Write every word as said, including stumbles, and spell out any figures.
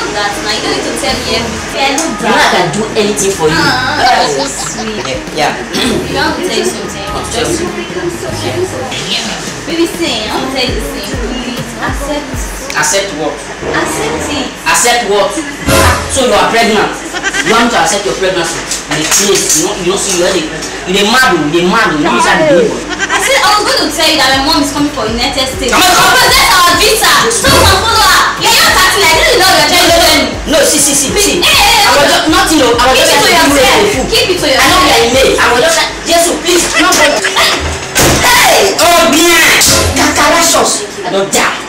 that. Now you don't need to tell me everything. You know I can do anything for you. Uh, that's so sweet. Yeah. You want to tell you something? Just baby, say, I want to tell you the same. Please accept. Accept what? Accept it. Accept what? So you are pregnant. You want to accept your pregnancy? The place, you know, you don't see you are the you mad, you mad, you know inside the baby. I said I was going to tell you that my mom is coming for United States. Come on, come on. That's our visa. So we can follow her. Yeah, you're acting like this is not your child. No, see, see, see, see. Hey, hey, I was just nothing. I was keep just it to yourself. Keep it to yourself. I know you are in May. I was just like, Jesus, please, no problem. Hey, oh, bien. Cacarachos. I don't die.